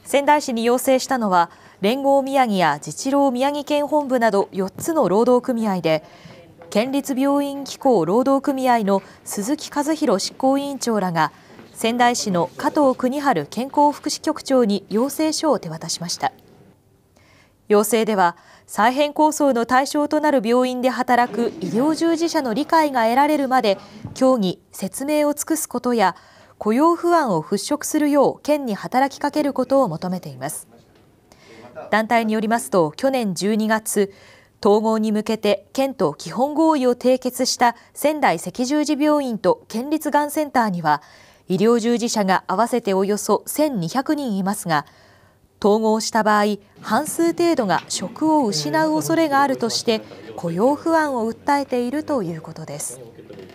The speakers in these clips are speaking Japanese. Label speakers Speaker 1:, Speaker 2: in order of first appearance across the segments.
Speaker 1: 仙台市に要請したのは、連合宮城や自治労宮城県本部など4つの労働組合で、県立病院機構労働組合の鈴木和弘執行委員長らが、仙台市の加藤邦治健康福祉局長に要請書を手渡しました。要請では、再編構想の対象となる病院で働く医療従事者の理解が得られるまで、協議・説明を尽くすことや、雇用不安を払拭するよう県に働きかけることを求めています。団体によりますと、去年12月、統合に向けて県と基本合意を締結した仙台赤十字病院と県立がんセンターには、医療従事者が合わせておよそ1200人いますが、統合した場合、半数程度が職を失う恐れがあるとして、雇用不安を訴えているということです。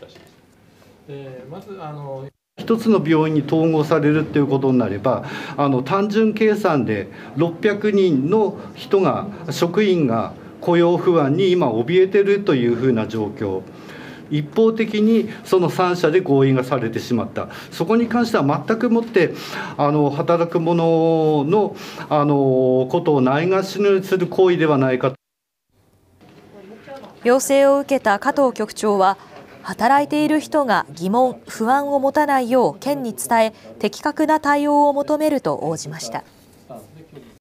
Speaker 2: 一つの病院に統合されるということになれば、単純計算で600人の人が、職員が雇用不安に今怯えているというふうな状況。一方的にその3社で合意がされてしまった、そこに関しては全くもって働く者のことをないがしろにする行為ではないか。
Speaker 1: 要請を受けた加藤局長は、働いている人が疑問・不安を持たないよう県に伝え、的確な対応を求めると応じました。